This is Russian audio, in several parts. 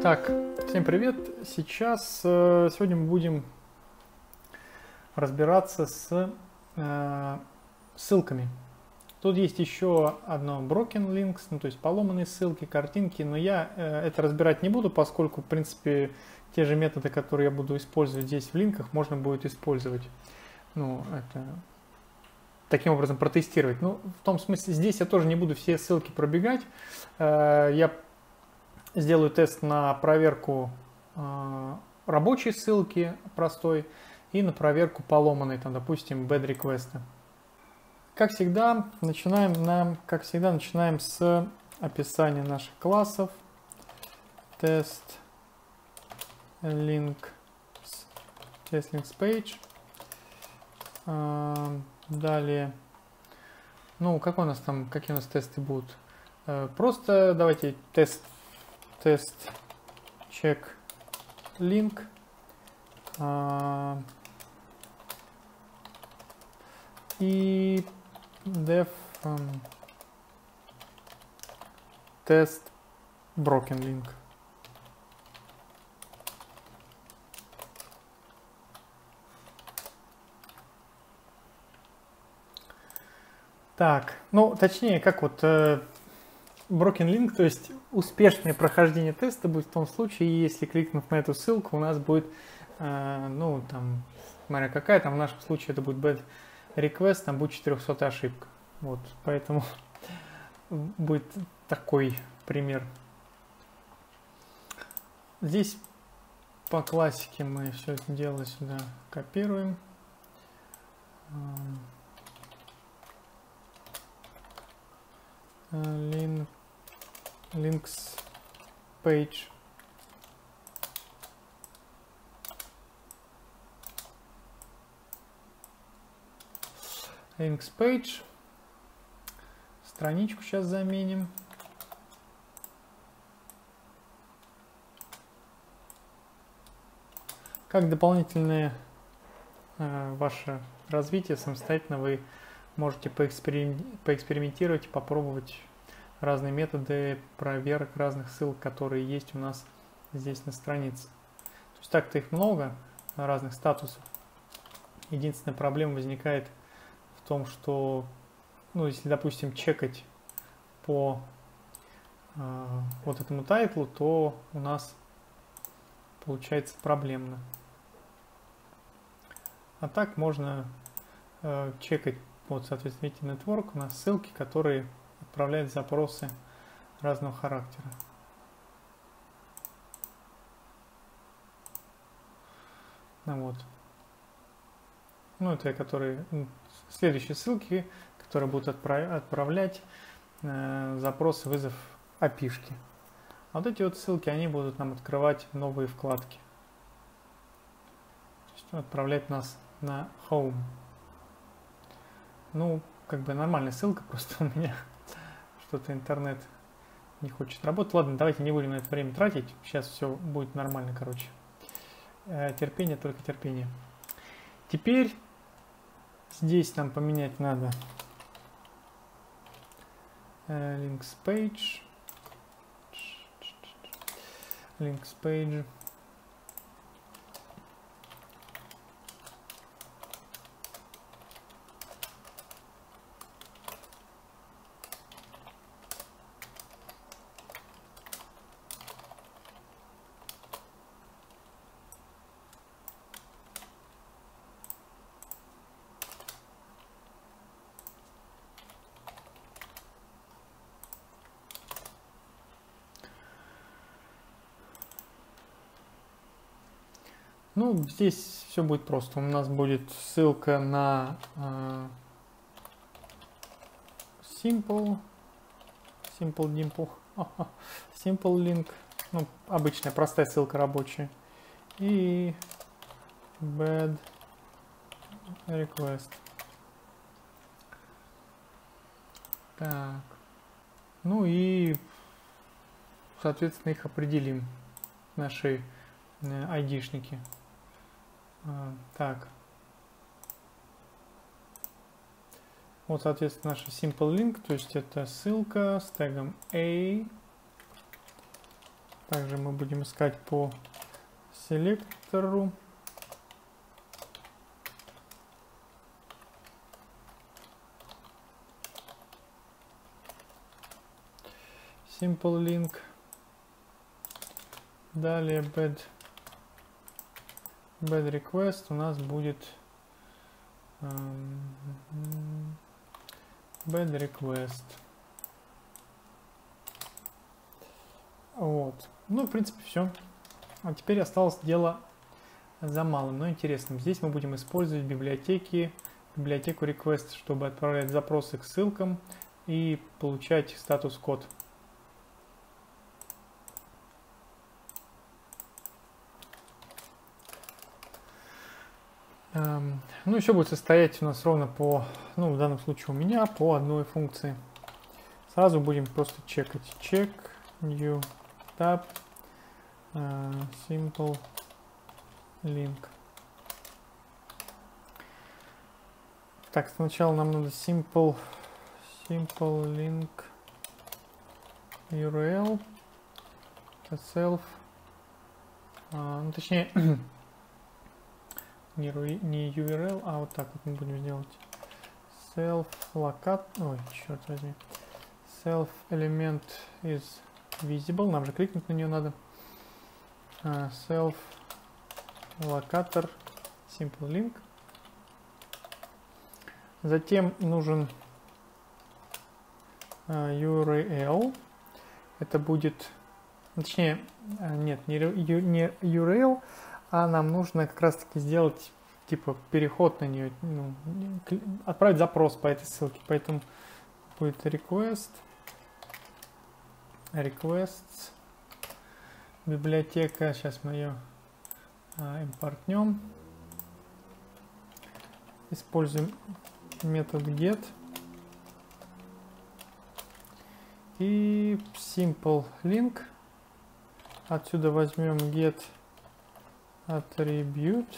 Так, всем привет! Сегодня мы будем разбираться с ссылками. Тут есть еще одно broken links, то есть поломанные ссылки, картинки, но я это разбирать не буду, поскольку, в принципе, те же методы, которые я буду использовать здесь в линках, можно будет использовать. Таким образом протестировать. В том смысле, здесь я тоже не буду все ссылки пробегать. Я сделаю тест на проверку рабочей ссылки простой и на проверку поломанной, допустим, bad request. Как всегда, начинаем с описания наших классов. Test links page. Далее, какие у нас тесты будут? Просто давайте тест check link. И def test broken link. Так, точнее, как broken link, то есть успешное прохождение теста будет в том случае, если кликнув на эту ссылку, у нас будет, смотря какая, в нашем случае это будет bad request, там будет 400 ошибка. Поэтому будет такой пример. Здесь по классике мы все это дело сюда копируем. Links page. Links page. Страничку сейчас заменим. Как дополнительное ваше развитие самостоятельно вы можете поэкспериментировать и попробовать разные методы проверок разных ссылок, которые есть у нас здесь на странице. То есть так-то их много, разных статусов. Единственная проблема возникает в том, что, если, допустим, чекать по этому тайтлу, то у нас получается проблемно. А так можно чекать, соответственно, видите, network, у нас ссылки, которые отправляют запросы разного характера. Это следующие ссылки, которые будут отправлять запросы, вызов API-шки. А эти ссылки, они будут нам открывать новые вкладки. То есть отправлять нас на home. Нормальная ссылка, просто у меня что-то интернет не хочет работать. Ладно, давайте не будем на это время тратить. Сейчас все будет нормально, терпение, только терпение. Теперь здесь нам поменять надо links page. Links page. Здесь все будет просто. У нас будет ссылка на simple link, обычная простая ссылка рабочая, и bad request. Так, и соответственно их определим, наши ID-шники. Так. Соответственно, наша simple link, то есть это ссылка с тегом A, Также мы будем искать по селектору. Simple link. Далее bad request у нас будет bad request. Вот. Ну, в принципе, все. А теперь осталось дело за малым, но интересным. Здесь мы будем использовать библиотеку request, чтобы отправлять запросы к ссылкам и получать статус-код. Ну, еще будет состоять у нас ровно по, ну, в данном случае у меня, по одной функции. Сразу будем просто чекать. Check new tab simple link. Так, сначала нам надо simple link URL self, ну, точнее не URL, а вот так вот мы будем делать. Self locat, ой, черт возьми. Self element is visible, нам же кликнуть на нее надо. Self locator simple link. Затем нужен URL. Это будет, точнее, нет, не URL, а нам нужно как раз таки сделать типа переход на нее, ну, отправить запрос по этой ссылке. Поэтому будет requests, библиотека. Сейчас мы ее импортнем. Используем метод get и simple link. Отсюда возьмем get attribute,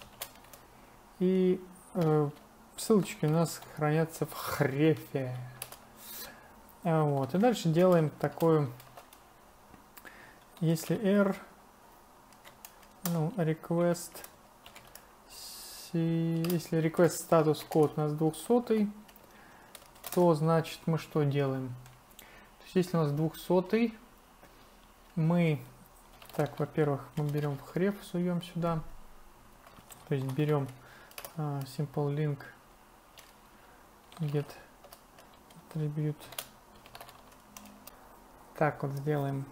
и ссылочки у нас хранятся в хрефе. Вот, и дальше делаем такую, если r, ну, request, если request статус код у нас 200, то значит мы что делаем? То есть если у нас 200, мы, так, во-первых, мы берем в хреф, суем сюда, то есть берем simple link get attribute. Так вот сделаем.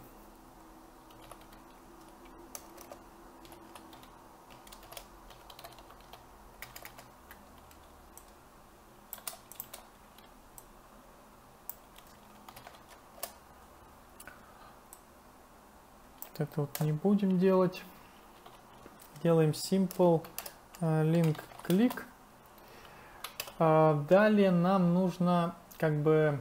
Это вот не будем делать. Делаем simple link click. Далее нам нужно как бы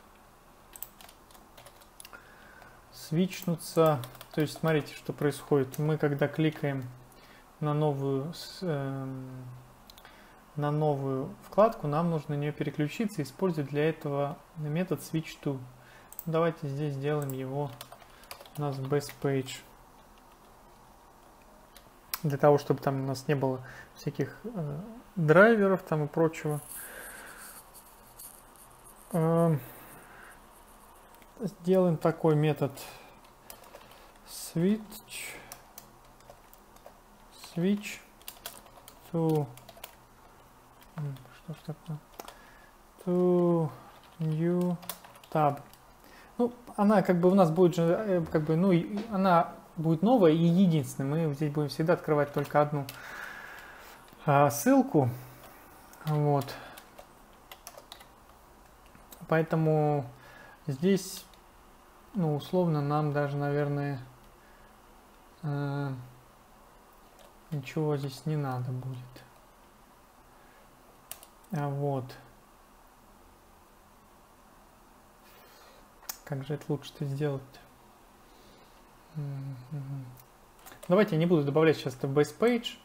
свичнуться. То есть смотрите, что происходит. Мы когда кликаем на новую вкладку, нам нужно на нее переключиться и использовать для этого метод switch to. Давайте здесь сделаем его у нас base page. Для того, чтобы там у нас не было всяких драйверов там и прочего. Сделаем такой метод switch to, что ж такое, to new tab. Ну, она как бы у нас будет же, как бы, ну, она будет новая и единственная. Мы здесь будем всегда открывать только одну ссылку. Вот. Поэтому здесь, ну, условно, нам даже, наверное, ничего здесь не надо будет. Вот. Как же это лучше-то сделать? Давайте я не буду добавлять сейчас это в base page.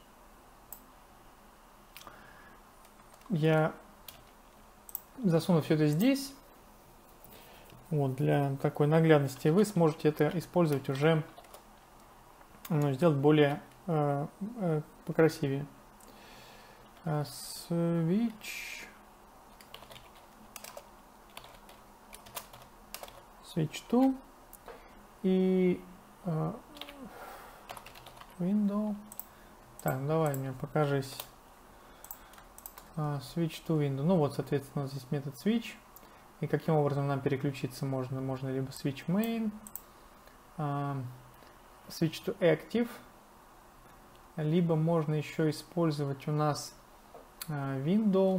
Я засуну все это здесь. Вот, для такой наглядности вы сможете это использовать уже, сделать более покрасивее. Switch to и window. Так, давай мне покажись. Switch to window. Ну вот, соответственно, здесь метод switch. И каким образом нам переключиться можно? Можно либо switch main, switch to active, либо можно еще использовать у нас window.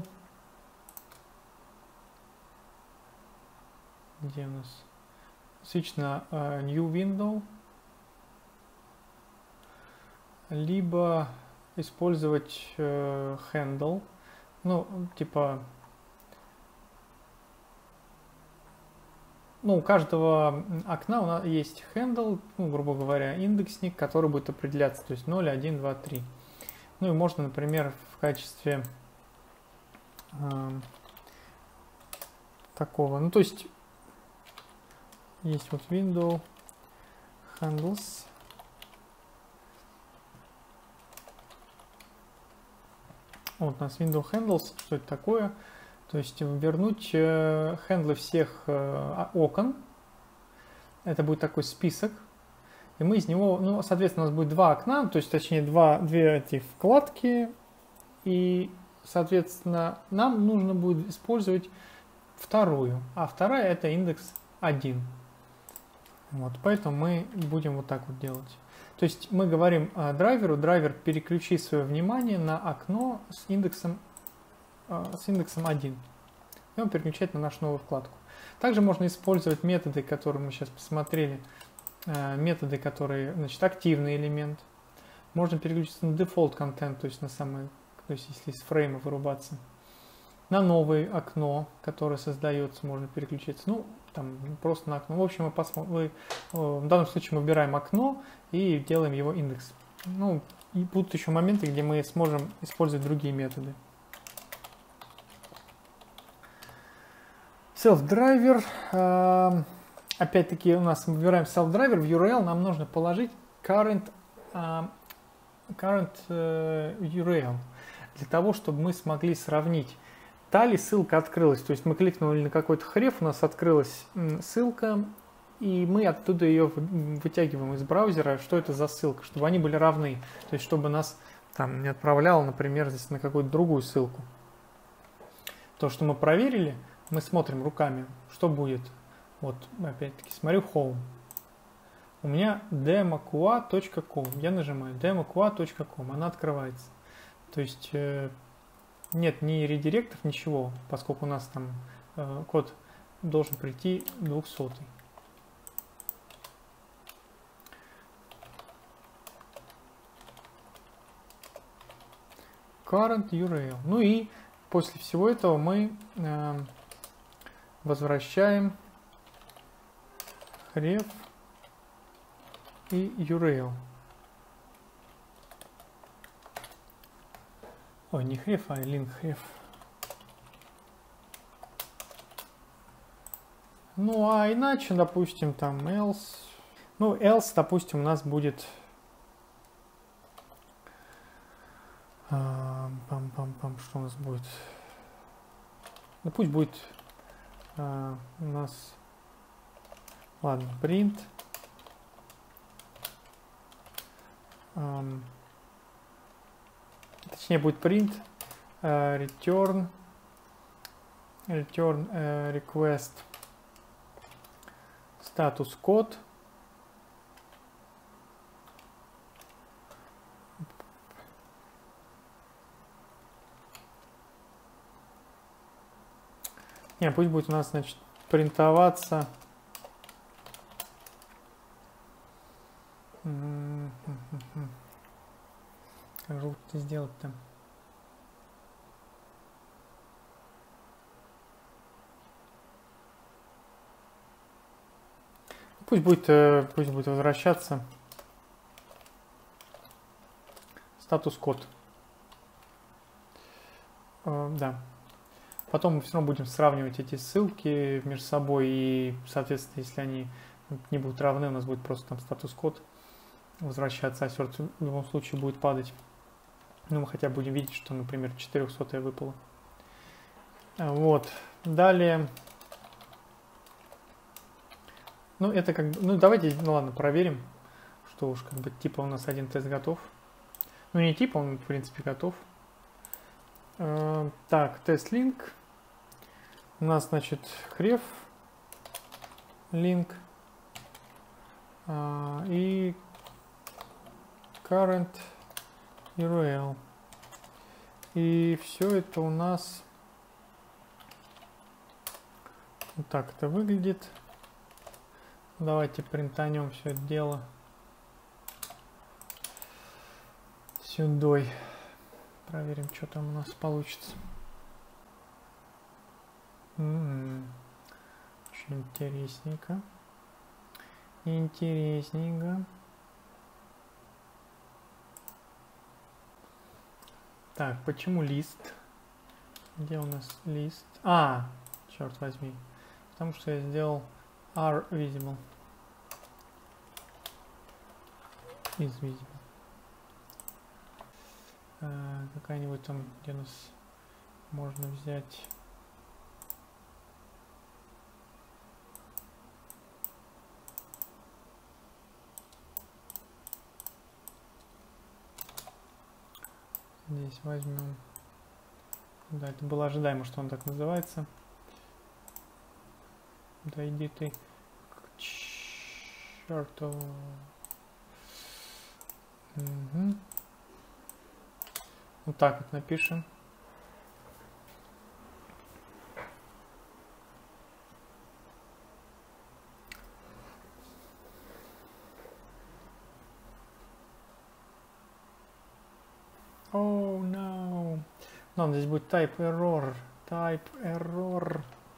Где у нас? Switch на new window. Либо использовать handle. Ну, типа... Ну, у каждого окна у нас есть handle, ну, грубо говоря, индексник, который будет определяться, то есть 0, 1, 2, 3. Ну и можно, например, в качестве такого, ну, то есть вот window handles. Вот у нас window handles, что это такое? То есть вернуть хендлы всех окон. Это будет такой список. И мы из него, ну, соответственно, у нас будет два окна, то есть, точнее, две эти вкладки. И, соответственно, нам нужно будет использовать вторую. А вторая это индекс 1. Вот, поэтому мы будем вот так вот делать. То есть мы говорим драйверу, драйвер, переключи свое внимание на окно с индексом 1. И он переключает на нашу новую вкладку. Также можно использовать методы, которые мы сейчас посмотрели. Методы, которые, значит, активный элемент. Можно переключиться на default content, то есть на самое, то есть если из фрейма вырубаться. На новое окно, которое создается, можно переключиться. Ну, там просто на окно. В общем, в данном случае мы выбираем окно и делаем его индекс. Ну, и будут еще моменты, где мы сможем использовать другие методы. Self-driver. Опять-таки у нас мы выбираем self-driver. В URL нам нужно положить current URL. Для того, чтобы мы смогли сравнить. Та ли ссылка открылась. То есть мы кликнули на какой-то хреф, у нас открылась ссылка. И мы оттуда ее вытягиваем из браузера. Что это за ссылка? Чтобы они были равны. То есть чтобы нас там не отправляло, например, здесь на какую-то другую ссылку. То, что мы проверили, мы смотрим руками, что будет. Вот, опять-таки, смотрю home. У меня demoqa.com. Я нажимаю demoqa.com. Она открывается. То есть нет ни редиректов, ничего, поскольку у нас там код должен прийти 200. Current URL. Ну и после всего этого мы возвращаем href и URL. Ой, не href, а link href. Ну, а иначе, допустим, там else. Ну, else, допустим, у нас будет... что у нас будет? Ну, пусть будет у нас... Ладно, print. Точнее, будет print return request status code. Не, пусть будет у нас, значит, принтоваться. Как же лучше сделать-то? Пусть будет возвращаться статус-код. Да. Потом мы все равно будем сравнивать эти ссылки между собой, и, соответственно, если они не будут равны, у нас будет просто там статус-код возвращаться, а сердце в любом случае будет падать. Ну, мы хотя бы будем видеть, что, например, 400 выпало. Вот. Далее. Ну, это как бы... Ну, давайте, ну ладно, проверим, что уж как бы типа у нас один тест готов. Ну, не типа, он, в принципе, готов. Так, тест-линк. У нас, значит, href link и current URL. И все это у нас вот так это выглядит. Давайте принтанем все это дело сюда. Проверим, что там у нас получится. Очень интересненько. Интересненько. Так, почему лист? Где у нас лист? Черт возьми. Потому что я сделал are visible. Is visible. Какая-нибудь там, где нас можно взять. Здесь возьмем. Да, это было ожидаемо, что он так называется. Да иди ты к черту. Угу. Вот так вот напишем. Oh no. Нам здесь будет type error. Type error.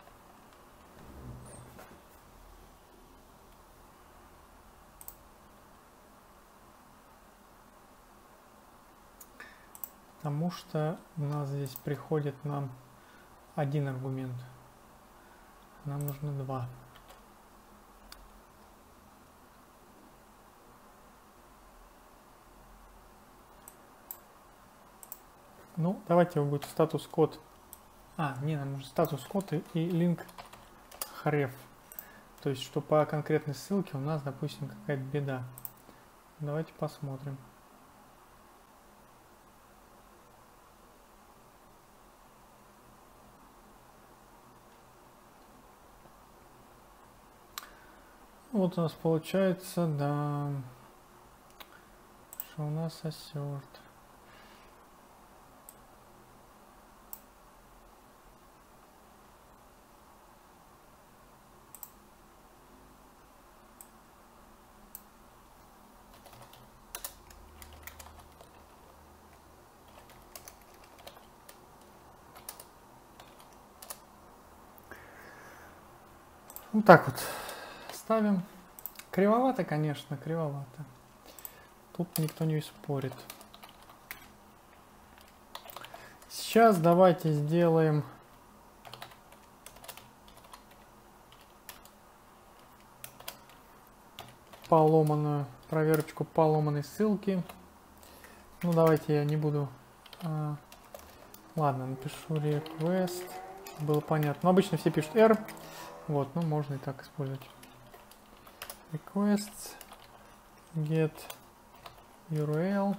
Потому что у нас здесь приходит нам один аргумент. Нам нужно два. Ну, давайте его будет статус-код. Не, нам нужен статус-код и link href. То есть, что по конкретной ссылке у нас, допустим, какая-то беда. Давайте посмотрим. Вот у нас получается, да, что у нас assert. Вот так вот ставим. Кривовато, конечно, кривовато. Тут никто не спорит. Сейчас давайте сделаем поломанную проверочку поломанной ссылки. Ну, давайте я не буду... Ладно, напишу request. Было понятно. Но обычно все пишут R. Вот, ну можно и так использовать. Requests get URL.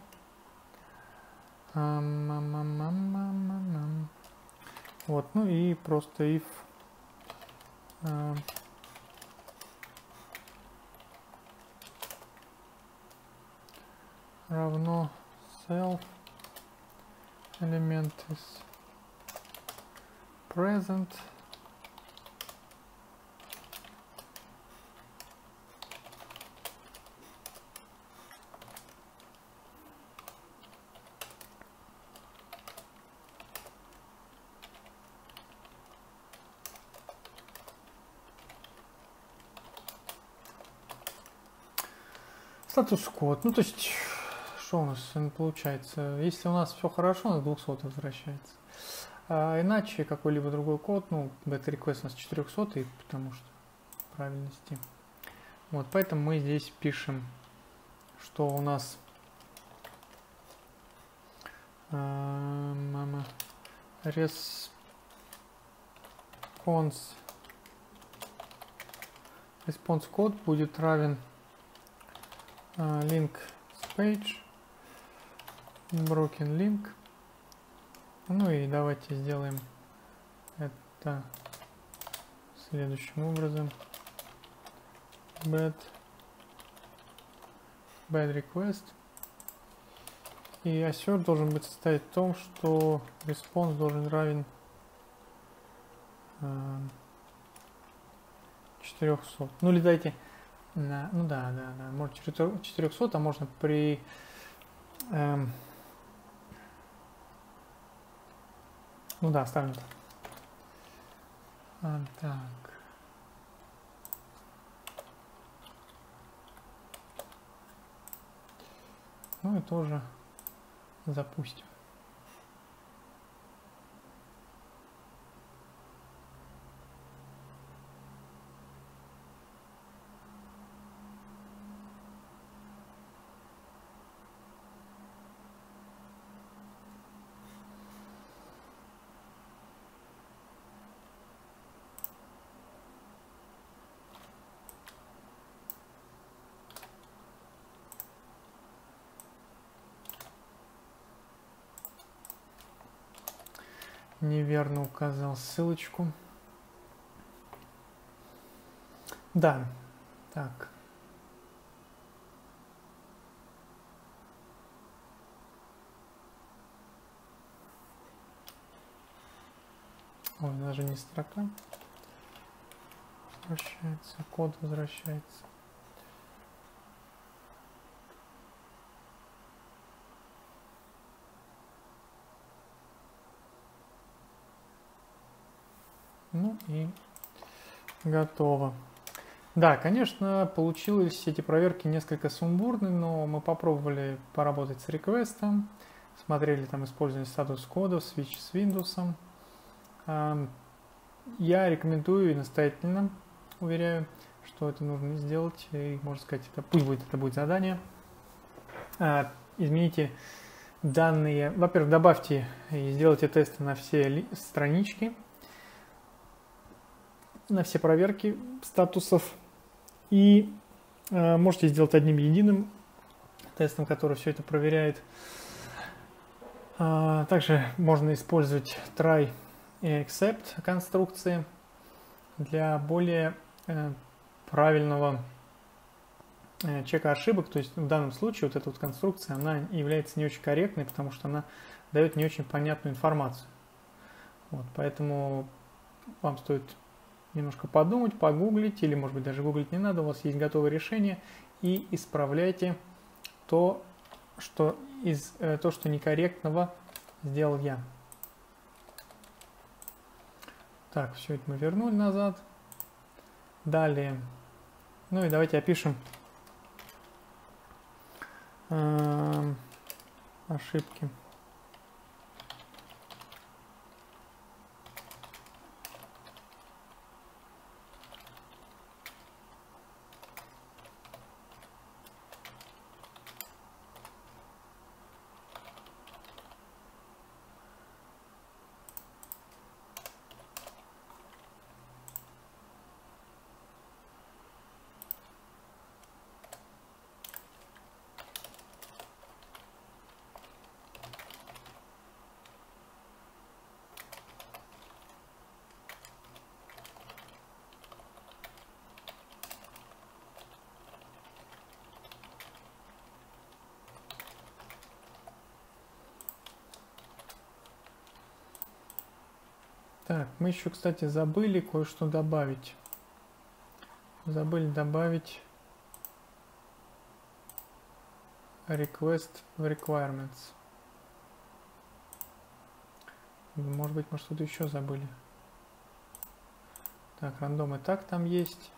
Вот, ну и просто if равно self element is present. Статус-код. Ну, то есть, что у нас получается? Если у нас все хорошо, у нас 200 возвращается. А иначе какой-либо другой код, ну, beta request у нас 400, потому что правильности. Вот, поэтому мы здесь пишем, что у нас response код будет равен link page broken link. Ну и давайте сделаем это следующим образом. Bad request. И assert должен быть состоять в том, что response должен равен 400. Ну или дайте, ну да, может 400, а можно при ну да, ставим так. Так. Ну и тоже запустим. Неверно указал ссылочку. Да, так. Ой, даже не строка. Возвращается, код возвращается. Ну и готово. Да, конечно, получилось эти проверки несколько сумбурны, но мы попробовали поработать с реквестом, смотрели там использование статус-кодов, switch с Windows. Я рекомендую и настоятельно уверяю, что это нужно сделать, и, можно сказать, это будет задание. Измените данные, во-первых, добавьте и сделайте тесты на все странички, на все проверки статусов, и можете сделать одним единым тестом, который все это проверяет. Также можно использовать try и except конструкции для более правильного чека ошибок. То есть в данном случае вот эта вот конструкция, она является не очень корректной, потому что она дает не очень понятную информацию. Вот, поэтому вам стоит немножко подумать, погуглить, или, может быть, даже гуглить не надо, у вас есть готовое решение, и исправляйте то, что некорректного сделал я. Так, все это мы вернули назад. Далее, ну и давайте опишем ошибки. Так, мы еще, кстати, забыли кое-что добавить. Забыли добавить request в requirements. Может быть, мы что-то еще забыли. Так, рандом и так там есть.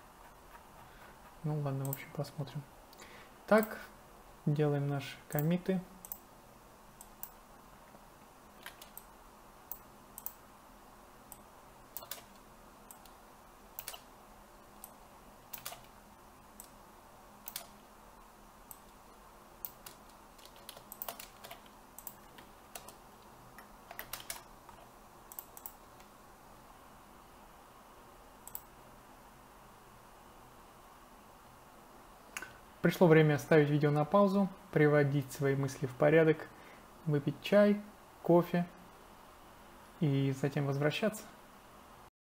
Ну ладно, в общем, посмотрим. Так, делаем наши коммиты. Пришло время ставить видео на паузу, приводить свои мысли в порядок, выпить чай, кофе и затем возвращаться.